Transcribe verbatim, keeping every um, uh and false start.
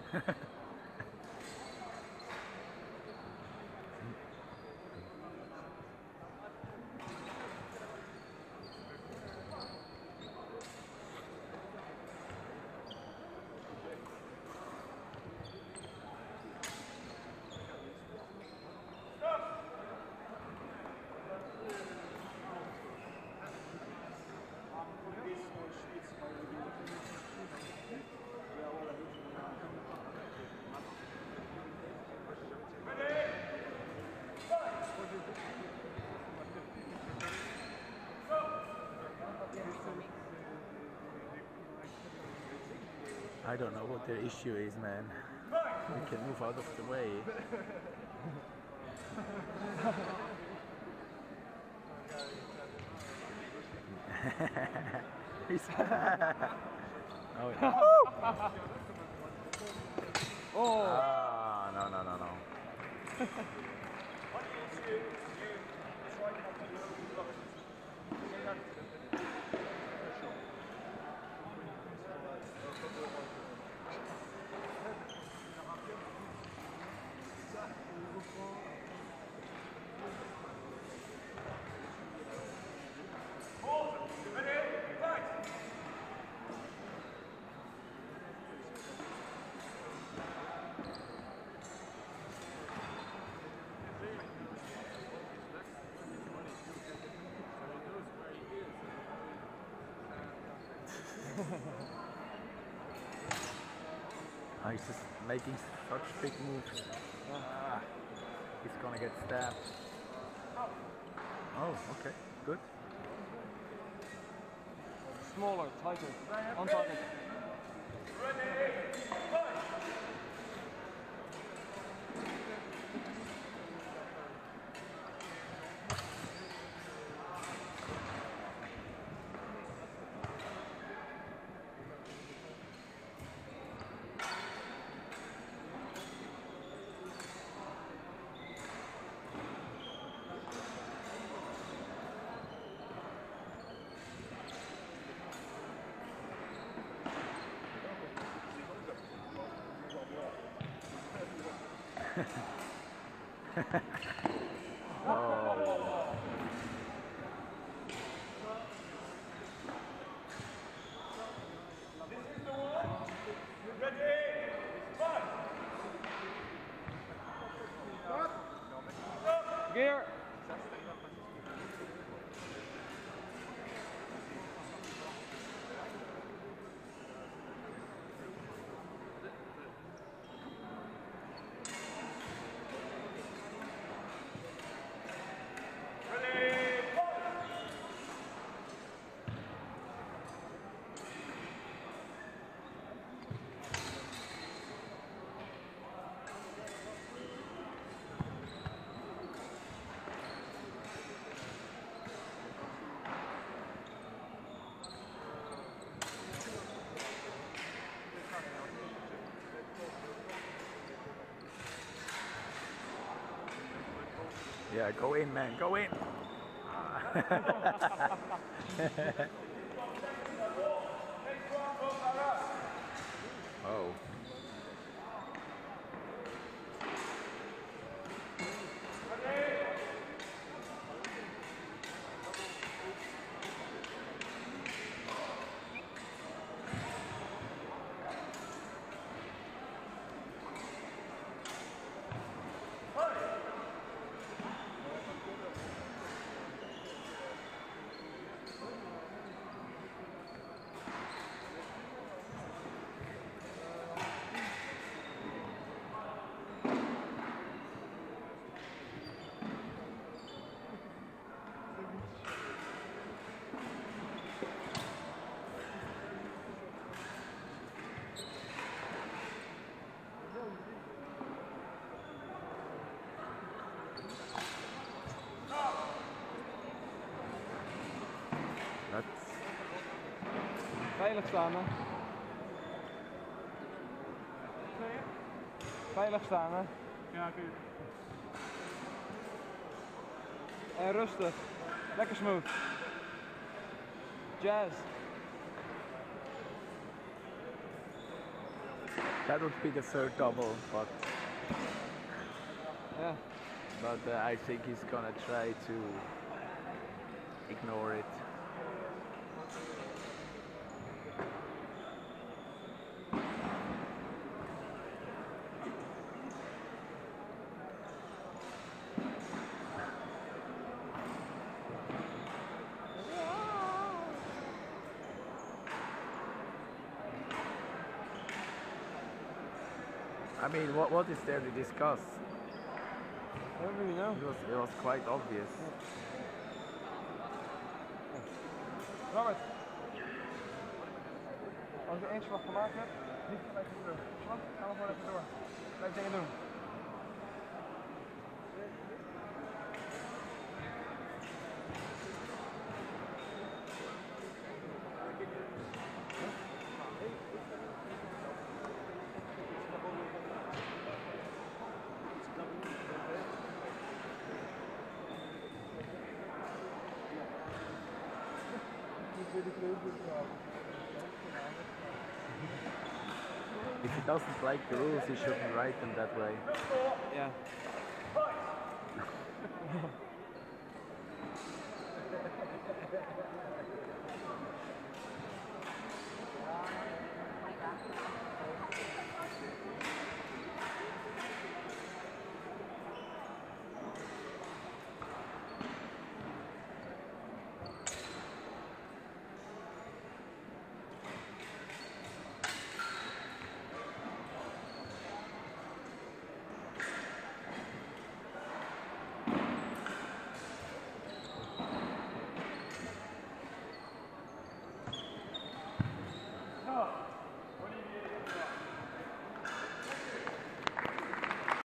I don't know what their issue is, man. We can move out of the way. Oh, yeah. Oh! Ah, no, no, no, no. Oh, he's just making such big moves. Ah, he's gonna get stabbed. Oh, okay, good. Smaller, tighter, on target. Oh. Gear. Yeah, go in, man, go in. Oh. Veilig staan, hè? Veilig staan, hè? Ja, kun je. En rustig. Lekker smooth. Jazz. That would be the third double, but Yeah. but uh, I think he's gonna try to ignore it. I mean, what what is there to discuss? I don't really know. It was it was quite obvious. Robert. Als je één slag gemaakt hebt, niet gelijk weer terug. Slag, gaan we gewoon even door. Blijf dingen doen. If he doesn't like the rules, he shouldn't write them that way. Yeah.